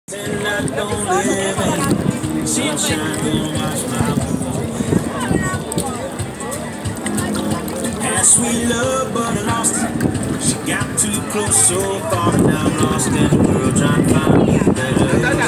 And I don't live in sunshine, gonna watch my had sweet love, but I lost it. She got too close, so far, and I'm lost in the world trying to find me better.